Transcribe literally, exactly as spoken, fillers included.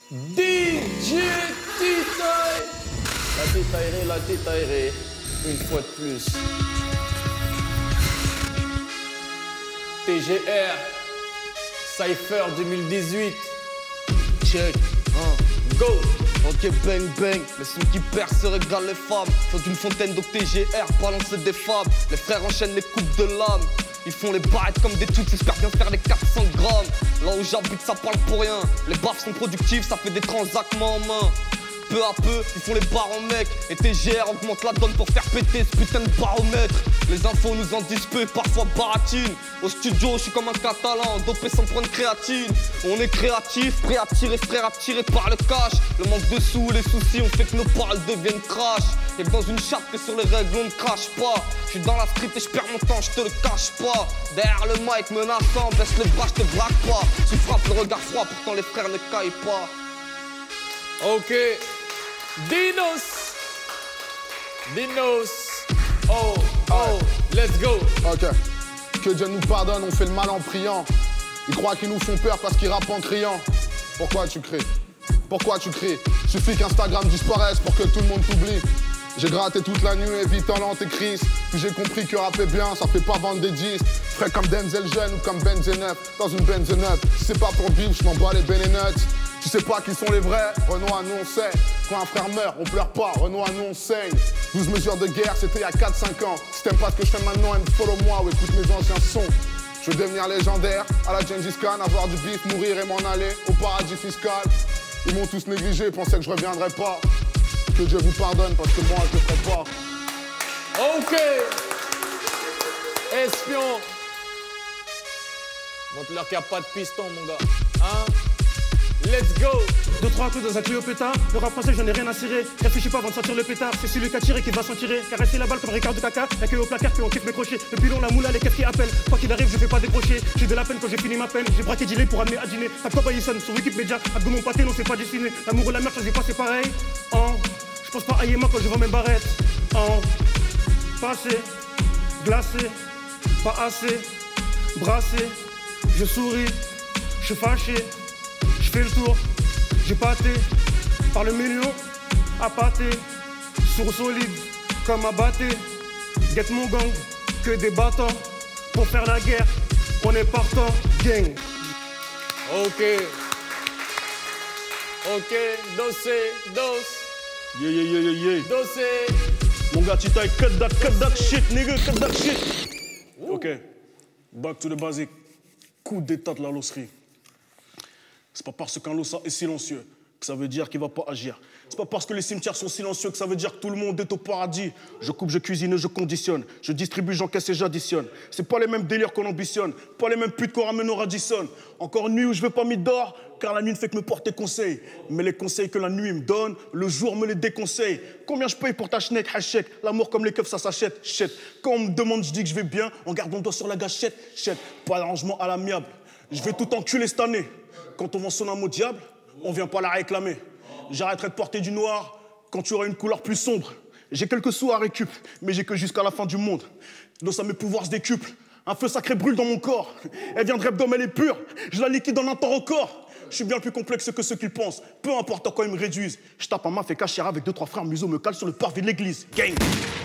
D J T-Taille. La T-Taillerie, la T-Taillerie, une fois de plus. T G R, Cypher deux mille dix-huit. Check, hein, go. Ok, bang bang, le son qui perce régale les femmes. Faut d'une fontaine d'eau T G R, balancer des femmes. Les frères enchaînent les coupes de l'âme. Ils font les barrettes comme des trucs, j'espère bien faire les quatre cents grammes. Là où j'habite, ça parle pour rien. Les baffes sont productives, ça fait des transacts main en main. Peu à peu, ils font les barres en mec. Et T G R augmente la donne pour faire péter ce putain de baromètre. Les infos nous en disent peu, parfois baratine. Au studio, je suis comme un catalan, dopé sans prendre créatine. On est créatif, prêt à tirer, frère, à tirer par le cash. Le manque de sous, les soucis ont fait que nos paroles deviennent crash. Y'a que dans une chape que sur les règles on ne crache pas. Je suis dans la street et je perds mon temps, je te le cache pas. Derrière le mic menaçant, baisse les bras, je te braque pas. Tu frappes le regard froid, pourtant les frères ne caillent pas. Ok. Dinos. Dinos. Oh, oh, let's go. Ok. Que Dieu nous pardonne, on fait le mal en priant. Ils croient qu'ils nous font peur parce qu'ils rappent en criant. Pourquoi tu cries? Pourquoi tu cries? Suffit qu'Instagram disparaisse pour que tout le monde t'oublie. J'ai gratté toute la nuit, évitant l'antéchrist. Puis j'ai compris que rapper bien, ça fait pas vendre des disques. Frais comme Denzel Jeune ou comme Benzenef, dans une Benzenef. Si c'est pas pour vivre, je m'en bats les Benenuts. Tu sais pas qui sont les vrais, Renoir, nous on sait. Quand un frère meurt, on pleure pas, Renoir, nous on saigne. douze mesures de guerre, c'était il y a quatre cinq ans. Si t'aimes pas ce que je fais maintenant, follow moi ou écoute mes anciens sons. Je veux devenir légendaire, à la Gengis Khan, avoir du bif, mourir et m'en aller au paradis fiscal. Ils m'ont tous négligé, pensaient que je reviendrais pas. Que Dieu vous pardonne parce que moi je le ferai pas. Ok. Espion. Montre-leur qu'il n'y a pas de piston, mon gars. Hein? Let's go. Deux, trois coups dans un tuyau pétard. Le rap français, j'en ai rien à cirer. Réfléchis pas avant de sortir le pétard. C'est celui qui a tiré qui va s'en tirer. Caresser la balle comme Ricardo Caca. Y'a que au placard que on kiffe mes crochets. Le pilon, la moula, les caisses qui appellent. Quoi qu'il arrive, je fais pas décrocher. J'ai de la peine quand j'ai fini ma peine. J'ai braqué Dillet pour amener à dîner. Pas de quoi sonne sur Wikipédia. À mon pâté, non, c'est pas dessiné. L'amour et la merde, ça j'ai pas, c'est pareil. Oh. Je pense pas à Yéma quand je vends mes barrettes. Oh. Passé, glacé, pas assez, brassé. Je souris, je suis fâché. Je fais le tour, j'ai pâté, par le million, à pâté, sourd solide, comme à batté, get mon gang, que des battants, pour faire la guerre, on est partant, gang. Ok. Ok, dossé, dos. Yeah, yeah, yeah, yeah, yeah. Dossé. Mon gars, tu tailles, cut that, cut that shit, nigga, cut that shit. Ouh. Ok, back to the basic. Coup d'état de la losserie. C'est pas parce qu'un lossa est silencieux que ça veut dire qu'il va pas agir. C'est pas parce que les cimetières sont silencieux que ça veut dire que tout le monde est au paradis. Je coupe, je cuisine, je conditionne. Je distribue, j'encaisse et j'additionne. C'est pas les mêmes délires qu'on ambitionne. Pas les mêmes putes qu'on ramène au Radisson. Encore une nuit où je vais pas m'y d'or, car la nuit ne fait que me porter conseil. Mais les conseils que la nuit me donne, le jour me les déconseille. Combien je paye pour ta schneck, hachek? L'amour comme les keufs, ça s'achète, chète. Quand on me demande, je dis que je vais bien, en gardant le doigt sur la gâchette, chète. Pas d'arrangement à l'amiable. Je vais tout enculer cette année. Quand on vend son âme au diable, on vient pas la réclamer. J'arrêterai de porter du noir quand tu auras une couleur plus sombre. J'ai quelques sous à récup, mais j'ai que jusqu'à la fin du monde. L'eau, ça mes pouvoirs se décuplent. Un feu sacré brûle dans mon corps. Elle viendrait d'homme, elle est pure. Je la liquide en un temps record. Je suis bien plus complexe que ceux qu'ils pensent. Peu importe à quoi ils me réduisent. Je tape un maf et cachère avec deux, trois frères museaux me calent sur le parvis de l'église. Gang!